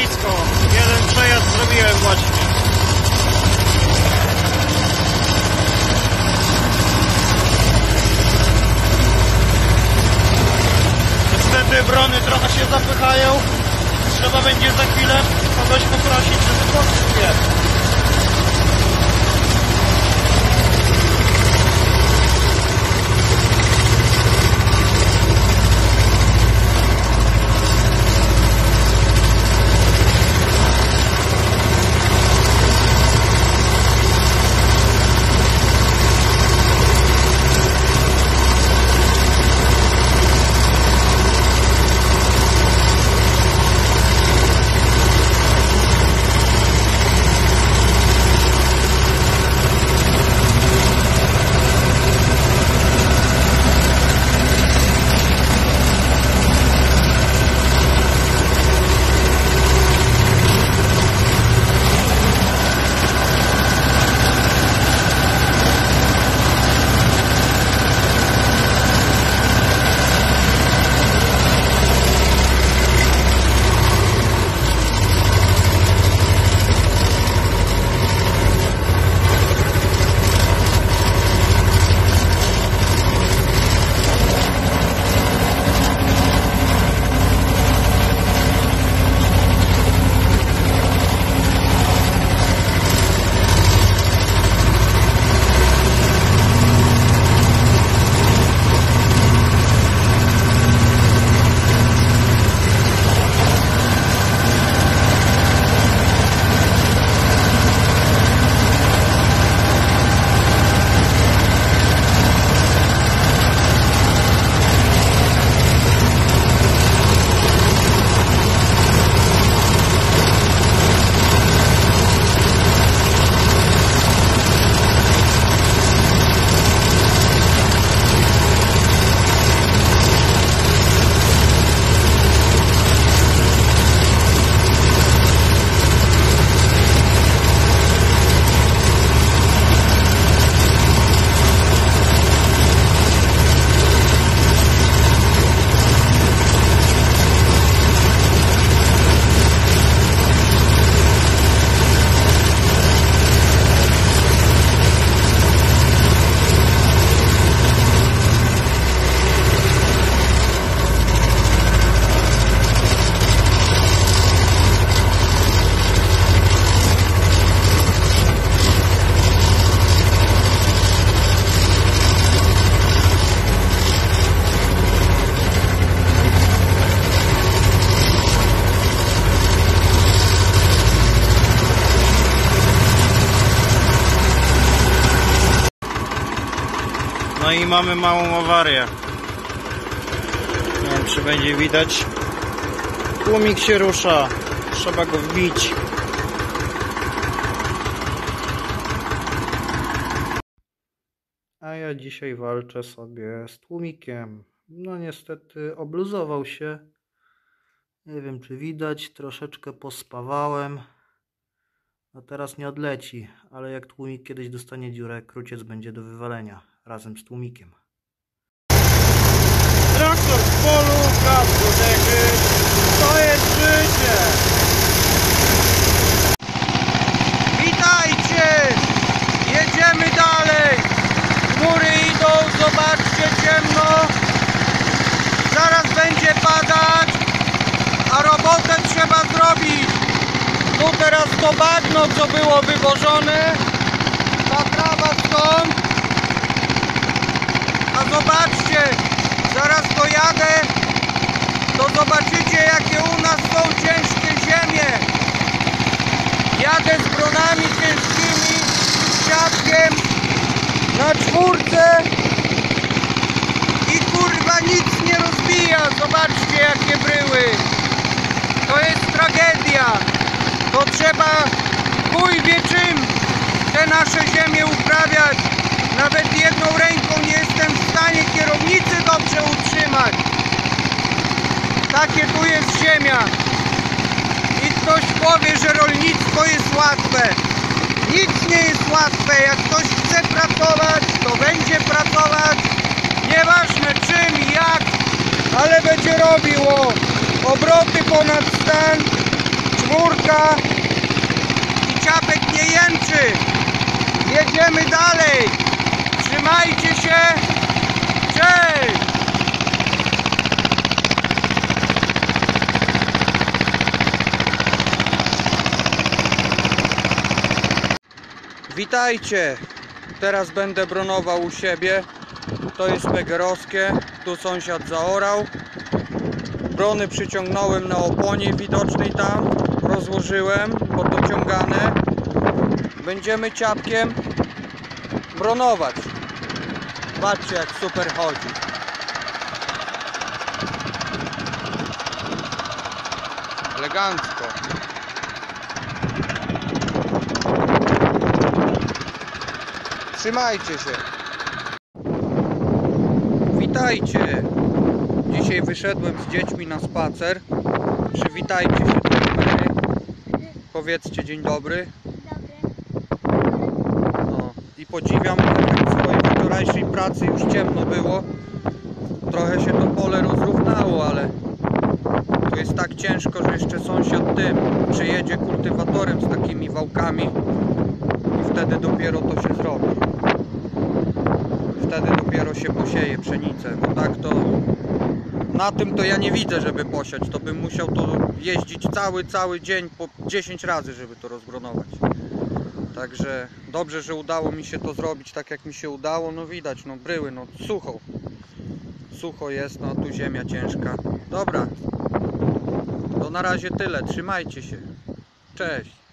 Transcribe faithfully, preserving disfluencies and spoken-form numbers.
blisko. Jeden przejazd zrobiłem właśnie. Niestety brony trochę się zapychają. Trzeba będzie za chwilę kogoś poprosić, żeby podszedł je. No i mamy małą awarię. Nie wiem, czy będzie widać. Tłumik się rusza. Trzeba go wbić. A ja dzisiaj walczę sobie z tłumikiem. No niestety obluzował się. Nie wiem, czy widać. Troszeczkę pospawałem. No teraz nie odleci, ale jak tłumik kiedyś dostanie dziurę, kruciec będzie do wywalenia razem z tłumikiem. Traktor w polu, gaz do dechy, to jest życie! Witajcie! Jedziemy dalej! Chmury idą, zobaczcie, ciemno. Zaraz będzie padać, a robotę trzeba zrobić. Tu teraz to bagno, co było wywożone, ta trawa stąd. A zobaczcie, zaraz dojadę, to zobaczycie, jakie u nas są ciężkie ziemie. Jadę z bronami ciężkimi, z siatkiem na czwórce i kurwa nic nie rozbija. Zobaczcie, jakie bryły. To jest tragedia. To trzeba chuj wie czym te nasze ziemie uprawiać. Nawet jedną ręką nie jestem w stanie kierownicy dobrze utrzymać. Takie tu jest ziemia. I ktoś powie, że rolnictwo jest łatwe. Nic nie jest łatwe. Jak ktoś chce pracować, to będzie pracować. Nieważne czym i jak, ale będzie robiło obroty ponad stan. Czwórka puka i ciapek nie jęczy. Jedziemy dalej. Trzymajcie się. Cześć. Witajcie. Teraz będę bronował u siebie. To jest pegerowskie. Tu sąsiad zaorał. Brony przyciągnąłem na oponie widocznej tam. Rozłożyłem, podociągane. Będziemy ciapkiem bronować. Patrzcie, jak super chodzi. Elegancko. Trzymajcie się. Witajcie. Dzisiaj wyszedłem z dziećmi na spacer. Przywitajcie się do kamery. Powiedzcie dzień dobry. No, i podziwiam efekt swojej wczorajszej pracy. Już ciemno było. Trochę się to pole rozrównało, ale to jest tak ciężko, że jeszcze sąsiad tym przyjedzie kultywatorem z takimi wałkami i wtedy dopiero to się zrobi. Wtedy dopiero się posieje pszenicę. No tak to na tym to ja nie widzę, żeby posiać. To bym musiał to jeździć cały, cały dzień po dziesięć razy, żeby to rozbronować. Także dobrze, że udało mi się to zrobić tak, jak mi się udało. No widać, no bryły, no sucho. Sucho jest, no tu ziemia ciężka. Dobra. To na razie tyle. Trzymajcie się. Cześć.